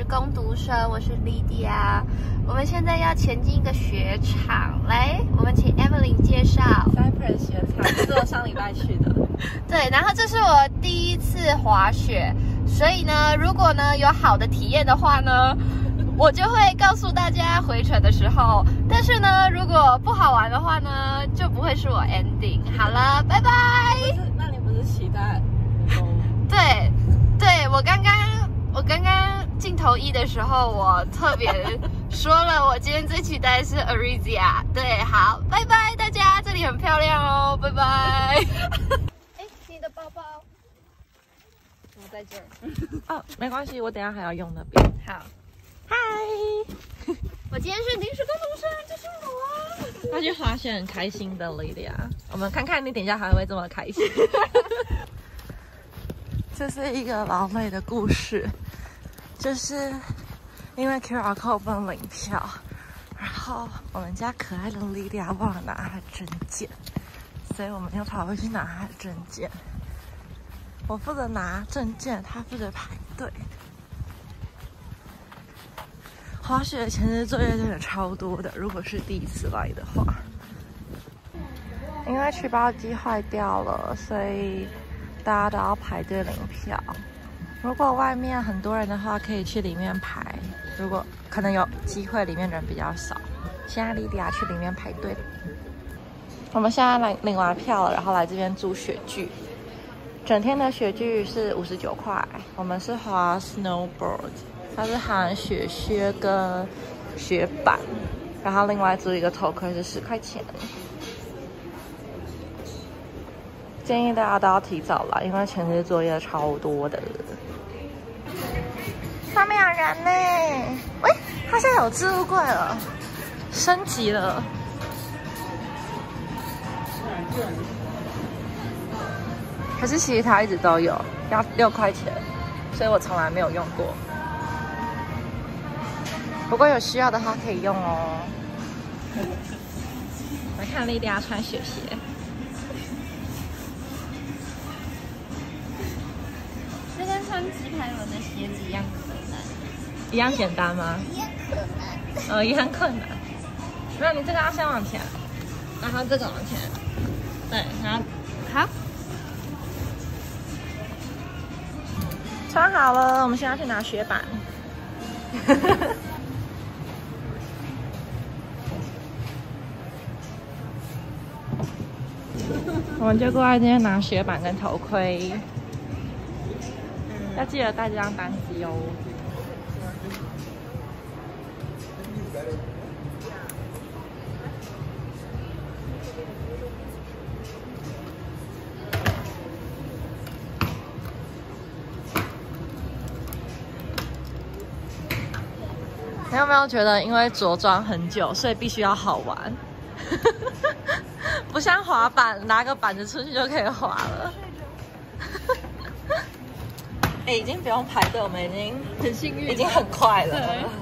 工读生，我是 Lydia。我们现在要前进一个雪场，来，我们请 Evelyn 介绍。 Cypress 雪场，是我上礼拜去的。 对，然后这是我第一次滑雪，所以呢，如果呢有好的体验的话呢，我就会告诉大家回程的时候。但是呢，如果不好玩的话呢，就不会是我 ending。好了，拜拜。 那你不是期待？ 对，对我刚刚镜头1的时候，我特别说了，我今天最期待的是 Arizia。对，好，拜拜大家，这里很漂亮哦，拜拜。哎，你的包包，我在这儿。 哦，没关系，我等一下还要用那边。 好， 嗨， 我今天是临时工读生，这是我。 他去滑雪很开心的 Lydia， 我们看看你等一下还会这么开心。这是一个老美的故事，就是因为 QR code 不能领票，然后我们家可爱的 Lydia 忘了拿她的证件，所以我们又跑回去拿她的证件。我负责拿证件，她负责排队。滑雪的前置作业真的超多的，如果是第一次来的话，因为取包机坏掉了，所以大家都要排队领票。如果外面很多人的话，可以去里面排。如果可能有机会，里面人比较少。现在Lydia去里面排队。我们现在来领完票了，然后来这边租雪具。整天的雪具是59块。我们是滑 snowboard， 它是含雪靴跟雪板，然后另外租一个头盔是10块钱。建议大家都要提早来，因为前置作业超多的。上面有人呢，喂，它现在有置物柜了，升级了。可是其实它一直都有，要6块钱，所以我从来没有用过。不过有需要的话可以用哦。来看Lydia穿雪鞋。 这跟穿直排轮的鞋子一样可难， 一样简单吗？ 一样可难。 也很困难。没有，你这个要先往前，然后这个往前，对，然后好， 穿好了，我们现在去拿雪板。我们就过来这边拿雪板跟头盔。要记得带这张单机哦。你有没有觉得，因为着装很久，所以必须要好玩？不像滑板，拿个板子出去就可以滑了。已经不用排队，我们已经很幸运， 已经很快了。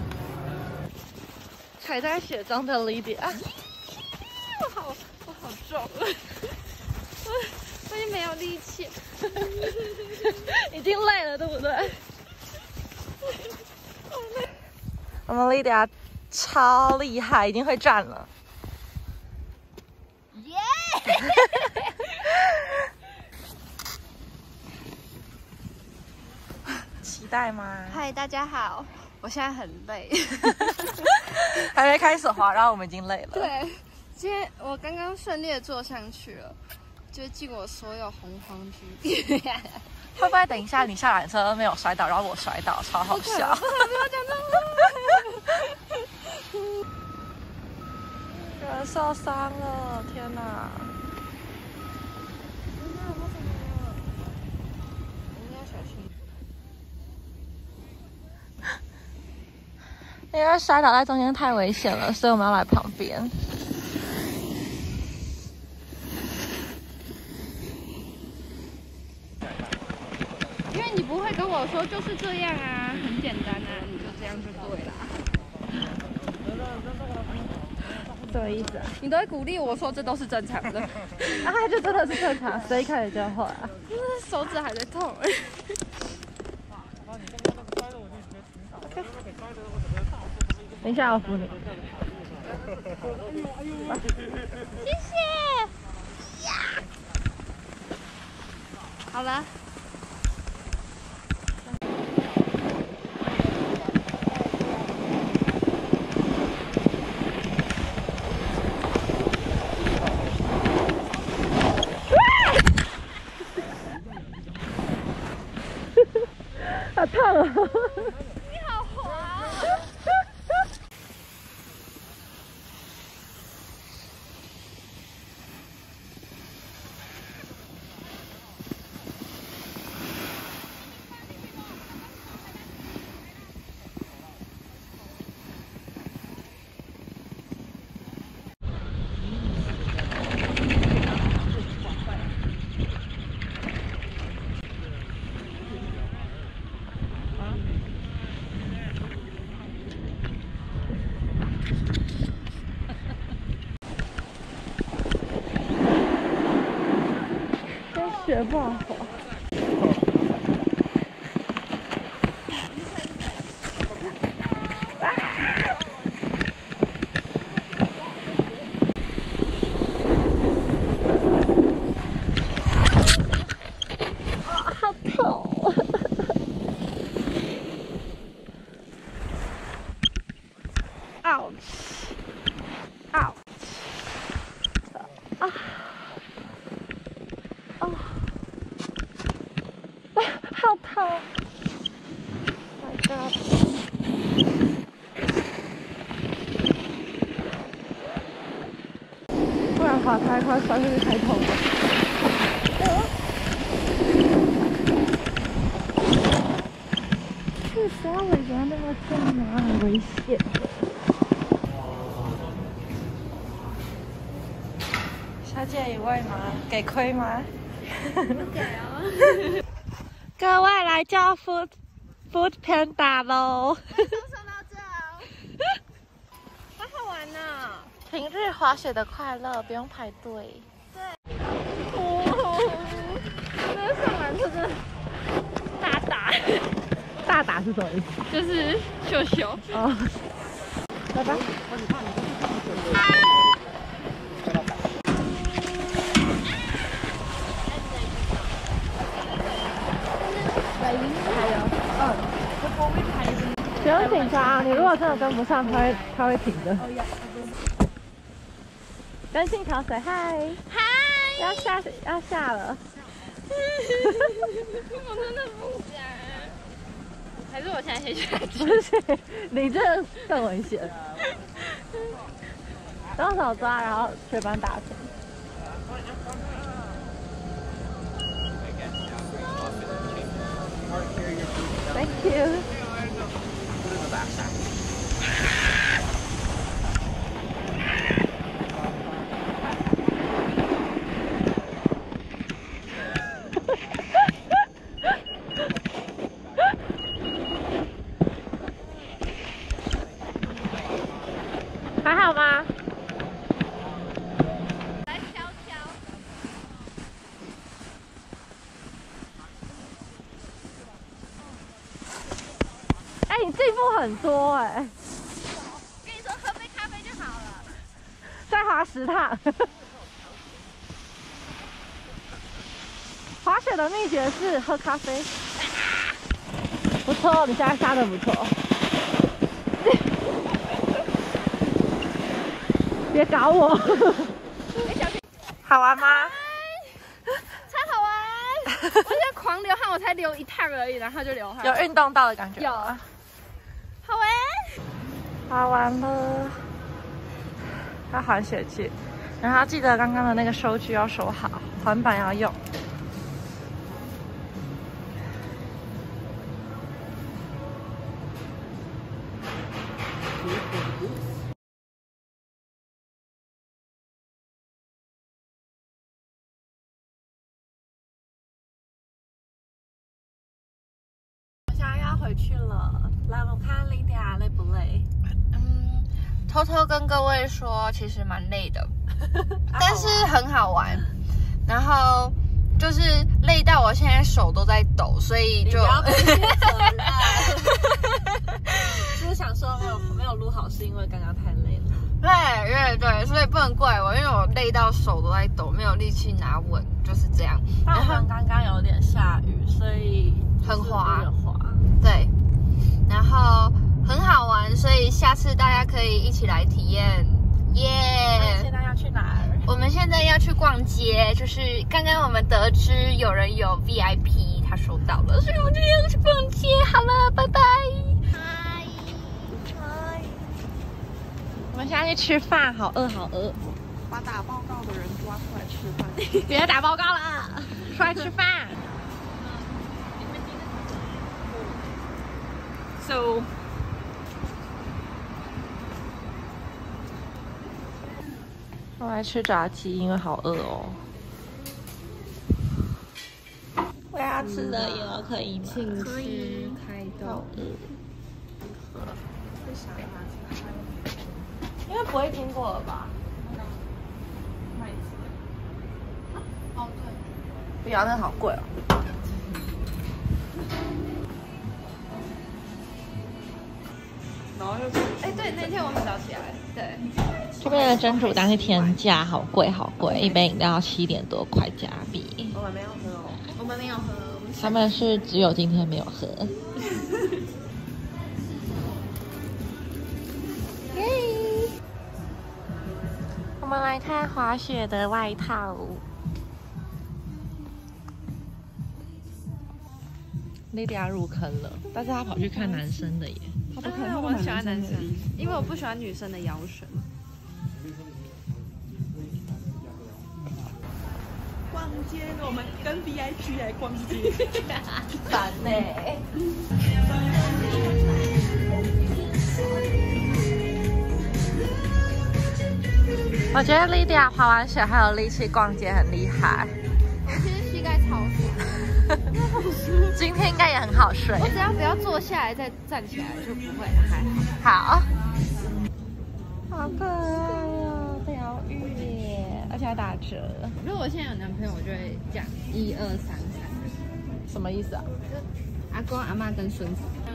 踩在雪中的Lydia，我好重，我已经没有力气， 已经累了，对不对？我们Lydia超厉害，已经会站了。 耶！ 期待吗？ 嗨，大家好，我现在很累， 还没开始滑，然后我们已经累了。 对，今天我刚刚顺利的坐上去了，就尽我所有洪荒之力。 会不会等一下你下缆车没有摔倒，然后我摔倒，超好笑？ 不要讲这种话。 有人受伤了，天哪！因为摔倒在中间太危险了，所以我们要来旁边。 因为你不会跟我说就是这样啊，很简单啊，你就这样就对啦。 什么意思啊？ 你都会鼓励我说这都是正常的， 啊，就真的是正常，所以一开始就会啊。 手指还在痛。 等一下，我扶你。 谢谢。呀，好了。 好烫啊！ 你好滑啊！ 雪不好滑。好痛！Ouch！ Ouch！ 啊！哦！好痛 ！My God！ 不然滑太快，摔下去太痛了。这不要尾巴那么重啊，很危险。小姐一位吗？给亏吗？ 不给哦。 各位来叫 Food Panda 喽！ 送到这哦，好好玩呢。 平日滑雪的快乐，不用排队。 对。哦，那上来就是大打。 大打是什么意思？ 就是秀秀。 哦。拜拜。不用紧张，你如果真的跟不上，他会停的。跟信条水嗨，要下了。 我真的不想。还是我现在先下去？ 不是，你这更危险。用手抓，然后雪板打平。Thank you。还好吗？ 来瞧瞧。 哎，你进步很多哎。 跟你说，喝杯咖啡就好了。 再滑10趟。滑雪的秘诀是喝咖啡。不错，你现在下的不错。别搞我！好玩吗？ 超好玩！我现在狂流汗，我才流1趟而已，然后就流汗。 有运动到的感觉。 有。好玩。 好玩了。要还雪具，然后记得刚刚的那个收具要收好，环板要用。回去了，来我看 Lydia 累不累？ 偷偷跟各位说，其实蛮累的，但是很好玩。然后就是累累到我现在手都在抖，所以就。 就是想说没有录好，是因为刚刚太累了。 对，所以不能怪我，因为我累到手都在抖，没有力气拿稳，就是这样。 但我们刚刚有点下雨，所以很滑， 滑。 对，然后很好玩，所以下次大家可以一起来体验。耶！ 现在要去哪儿？ 我们现在要去逛街，就是刚刚我们得知有人有 VIP， 他收到了，所以我们就要去逛街。好了，拜拜。嗨。 我们现在去吃饭，好饿。 把打报告的人抓出来吃饭。 别打报告了，出来吃饭。So。我来吃炸鸡，因为好饿哦。我要吃的有可以吗？ 请吃开豆。 因为不会听过了吧？ 哦，对。 不要，那好贵哦。 然后又对，那天我们早起来，对。 这边的蒸煮蛋是天价，好贵，一杯饮料要7点多块加币。 我们没有喝哦。我们没有喝。 他们是只有今天没有喝。耶！我们来看滑雪的外套。莉莉娅入坑了，但是她跑去看男生的耶。 我喜欢男生，因为我不喜欢女生的腰身。逛街，我们跟 VIP 来逛街， 烦呢。我觉得莉莉娅滑完雪还有力气逛街，很厉害。 我其实膝盖超酸， 今天应该也很好睡。 我只要不要坐下来再站起来就不会，还好。 好可爱哦，疗愈耶，而且还打折。 如果我现在有男朋友，我就会讲1、2、3、3。 什么意思啊？ 就阿公、阿嬷跟孙子。